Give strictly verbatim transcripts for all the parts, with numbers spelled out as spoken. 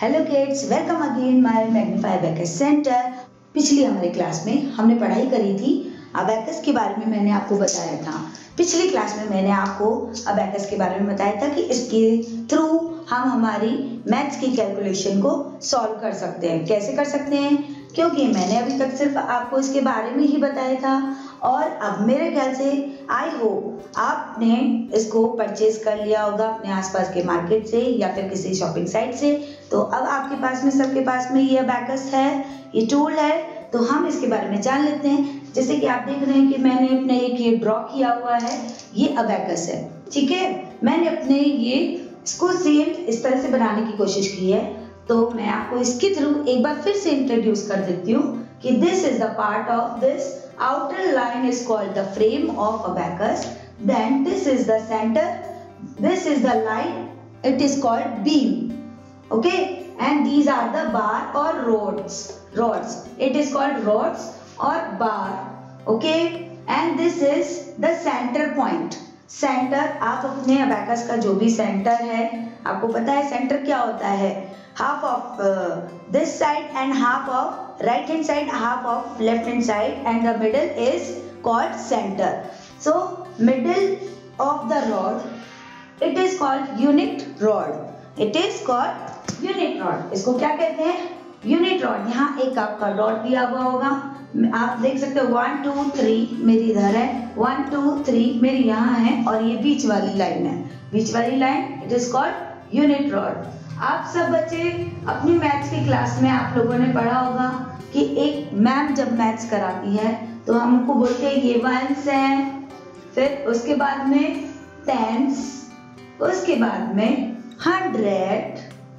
Hello kids, welcome again my magnify abacus centre. पिछली हमारी class में हमने पढ़ाई करी थी अबेकस के बारे में। मैंने आपको बताया था पिछली क्लास में मैंने आपको अबेकस के बारे में बताया था कि इसके थ्रू हम हमारी मैथ्स की कैलकुलेशन को सॉल्व कर सकते हैं। कैसे कर सकते हैं, क्योंकि मैंने अभी तक सिर्फ आपको इसके बारे में ही बताया था और अब मेरे ख्याल से आई होप आपने इसको परचेज कर लिया होगा अपने आसपास के मार्केट से या फिर किसी शॉपिंग साइट से। तो अब आपके पास में सबके पास में ये अबेकस है, ये टूल है, तो हम इसके बारे में जान लेते हैं। जैसे कि आप देख रहे हैं कि मैंने अपने एक ये ड्रॉ किया हुआ है, ये अबेकस है, ठीक है। मैंने अपने ये इसको सेम इस तरह से बनाने की कोशिश की है, तो मैं आपको इसके थ्रू एक बार फिर से इंट्रोड्यूस कर देती हूँ कि this is the part of this outer line is called the frame of abacus. Then this is the center, this is the line, it is called beam, okay, and these are the bar or rods rods it is called rods or bar, okay, and this is the center point. Centre, आप अपने abacus का जो भी centre है, आपको पता है centre क्या होता है, half of uh, this side and half of right hand side, half of left hand side, and the middle is called center. So middle of the rod, it is called unit rod. It is called unit rod. इसको क्या कहते हैं, unit rod। यहाँ एक आपका rod दिया हुआ होगा, आप देख सकते हो वन टू थ्री मेरी इधर है, वन टू थ्री मेरी यहाँ है, और ये बीच वाली लाइन है, बीच वाली line it is called unit rod. आप सब बच्चे अपनी मैथ्स की क्लास में आप लोगों ने पढ़ा होगा कि एक मैम जब मैथ्स कराती है तो हमको बोलते हैं ये वंस हैं, फिर उसके बाद में टेंस, उसके बाद में हंड्रेड,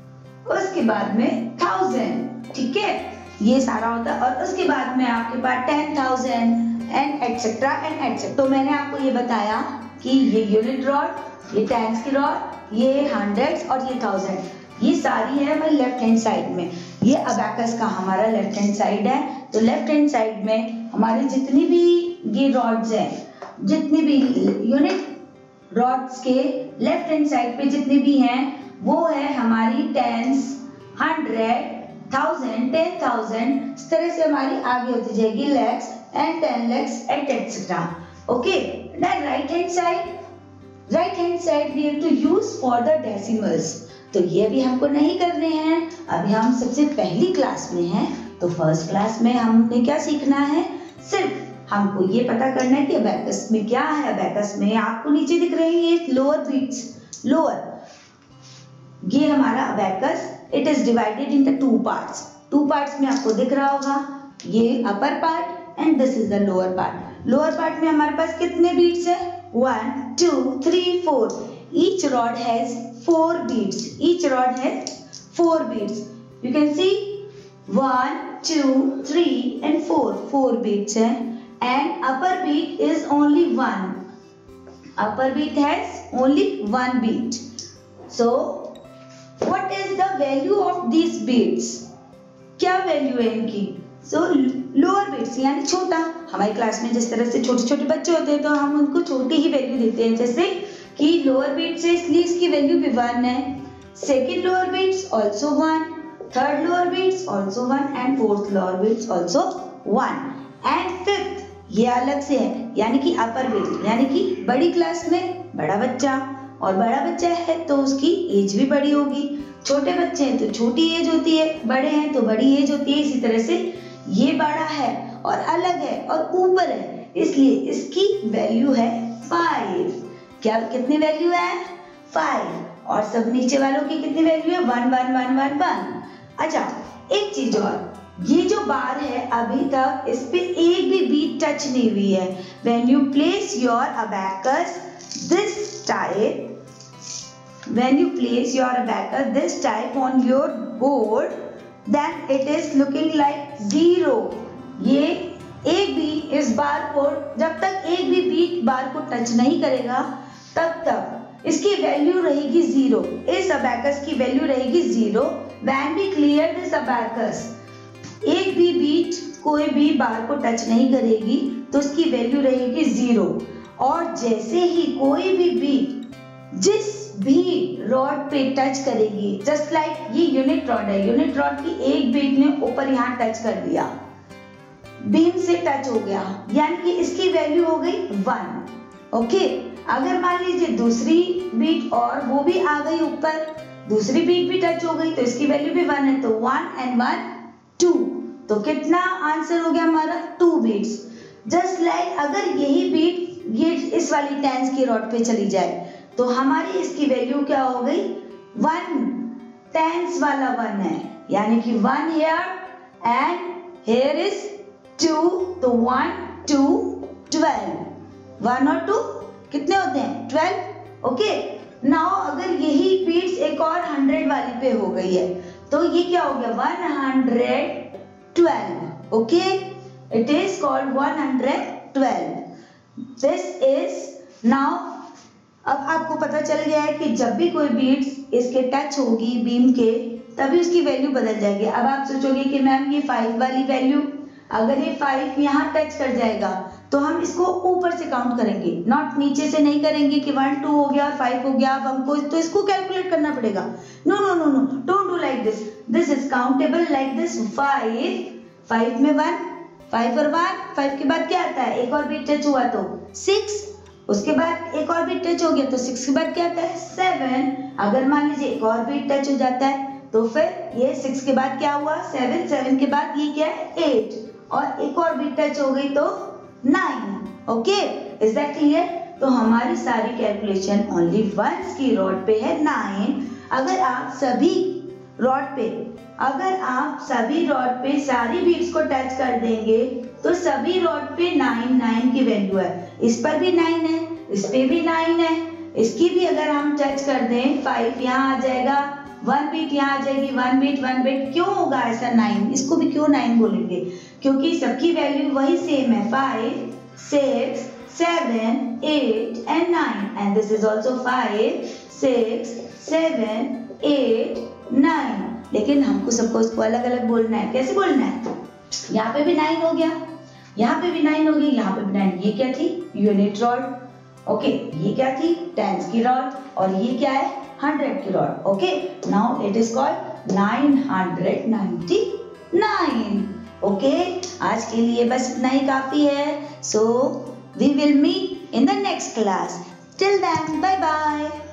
उसके बाद में थाउजेंड, ठीक है, ये सारा होता है। और उसके बाद में आपके पास ten thousand and etcetera and etcetera. तो मैंने आपको ये बताया कि ये यूनिट रॉड, ये टेंस की रॉड, ये हंड्रेड्स और ये थाउजेंड, ये सारी है हमारी लेफ्ट हैंड साइड में। ये अबेकस का हमारा लेफ्ट हैंड साइड है। तो लेफ्ट हैंड साइड में हमारी जितनी भी ये रॉड्स हैं, जितनी भी यूनिट रॉड्स के लेफ्ट हैंड साइड पे जितनी भी हैं, वो है हमारी tens, hundred, thousand, ten thousand, इस तरह से हमारी आगे होती जाएगी lakhs and ten lakhs and etcetera, okay. Then right hand side, right hand side we have to use for the decimals. तो ये भी हमको नहीं करने हैं, अभी हम सबसे पहली क्लास में हैं। तो फर्स्ट क्लास में हमने क्या सीखना है, सिर्फ हमको ये पता करना है कि अबेकस में क्या है। अबेकस में आपको नीचे दिख रही है ये लोअर बीट्स, लोअर, ये हमारा abacus it is divided in the two parts. Two parts में आपको दिख रहा होगा ये upper part and this is the lower part. Lower part में हमारे पास कितने बीट्स है, one two three four. Each rod has four beats. Each rod has four beats. You can see one, two, three, and four. Four beats है, and upper beat is only one. Upper beat has only one beat. So, what is the value of these beats? क्या value है इनकी? So lower beats यानी छोटा। हमारी class में जिस तरह से छोटे छोटे बच्चे होते हैं तो हम उनको छोटी ही वैल्यू देते हैं, जैसे कि लोअर बीट से इसलिए इसकी वैल्यू भी वन है, second lower beads also one, third lower beads also one, and fourth lower beads also one, and fifth ये अलग से है यानी कि अपर बीट, यानी कि बड़ी क्लास में बड़ा बच्चा, और बड़ा बच्चा है तो उसकी एज भी बड़ी होगी, छोटे बच्चे हैं तो छोटी एज होती है, बड़े हैं तो बड़ी एज होती है। इसी तरह से ये बड़ा है और अलग है और ऊपर है, इसलिए इसकी वैल्यू है फाइव। क्या कितनी वैल्यू है, फाइव, और सब नीचे वालों की कितनी वैल्यू है, one one one one one. अच्छा, एक चीज और, ये जो बार है अभी तक इस पे एक भी बीट टच नहीं हुई है। When you place your abacus this type, when you place your abacus this type on your board, then it is looking like zero. ये एक भी इस बार को, जब तक एक भी बीट बार को टच नहीं करेगा तब तक इसकी वैल्यू रहेगी जीरो। इस अबेकस की वैल्यू रहेगी zero. When we clear this abacus, एक भी बीट कोई भी बार को टच नहीं करेगी तो उसकी वैल्यू रहेगी जीरो। और जैसे ही कोई भी बीट जिस बीट रॉड पे टच करेगी, जस्ट लाइक ये यूनिट रॉड है, यूनिट रॉड की एक बीट ने ऊपर यहाँ टच कर दिया, बीम से टच हो गया, यानी कि इसकी वैल्यू हो गई वन। ओके, अगर मान लीजिए दूसरी बीट और वो भी आ गई ऊपर, दूसरी बीट भी टच हो गई तो इसकी वैल्यू भी वन है, तो वन एंड वन टू, तो कितना आंसर हो गया हमारा, टू बीट्स। जस्ट लाइक अगर यही बीट ये इस वाली टेंस की रॉड पे चली जाए तो हमारी इसकी वैल्यू क्या हो गई, वन, टेंस वाला वन है, यानी कि one here and here is two, तो वन टू ट्वेल्व, वन और टू कितने होते हैं, ट्वेल्व। ओके, नाउ अगर यही बीट्स एक और हंड्रेड वाली पे हो गई है तो ये क्या हो गया, one hundred twelve. Okay, it is called one hundred twelve. This is now, अब आपको पता चल गया है कि जब भी कोई बीट्स इसके टच होगी बीम के तभी उसकी वैल्यू बदल जाएगी। अब आप सोचोगे कि मैम ये फाइव वाली वैल्यू, अगर ये फाइव यहाँ टच कर जाएगा तो हम इसको ऊपर से काउंट करेंगे, नॉट नीचे से नहीं करेंगे कि वन टू हो गया और फाइव हो गया, अब हमको तो इसको कैलकुलेट करना पड़ेगा। No no no no, don't do like this, this is countable like this. Five, five में वन, फाइव और वन, फाइव के बाद क्या आता है, एक और बीट टच हुआ तो सिक्स, उसके बाद एक और बीट टच हो गया तो सिक्स के बाद क्या आता है, सेवन। अगर मान लीजिए एक और बीट टच हो जाता है तो फिर ये सिक्स के बाद क्या हुआ, सेवन, सेवन के बाद ये क्या है, एट, और एक और बीट टच हो गई तो nine. Okay, is that clear? तो हमारी सारी कैलकुलेशन ओनली वंस की रॉड पे है, नाइन। अगर आप सभी रॉड पे अगर आप सभी रॉड पे सारी बीट्स को टच कर देंगे तो सभी रॉड पे नाइन, नाइन की वैल्यू है, इस पर भी नाइन है, इस पे भी नाइन है, इसकी भी अगर हम टच कर दें, फाइव यहाँ आ जाएगा, वन बीट यहाँ आ जाएगी, वन बीट वन बीट, क्यों होगा ऐसा नाइन, इसको भी क्यों नाइन बोलेंगे, क्योंकि सबकी वैल्यू वही सेम है, five, six, seven, eight and nine, and this is also five, six, seven, eight, nine. लेकिन हमको सबको इसको अलग अलग बोलना है, कैसे बोलना है, यहाँ पे भी नाइन हो गया, यहाँ पे भी नाइन हो गई, यहाँ पे भी नाइन। ये क्या थी, यूनिट रॉड। ओके, ये क्या थी, टेंस की रॉड, और ये क्या है, हंड्रेड की rod. Okay, now it is called nine hundred ninety nine. Okay, आज के लिए बस इतना ही काफी है। So we will meet in the next class. Till then, bye bye.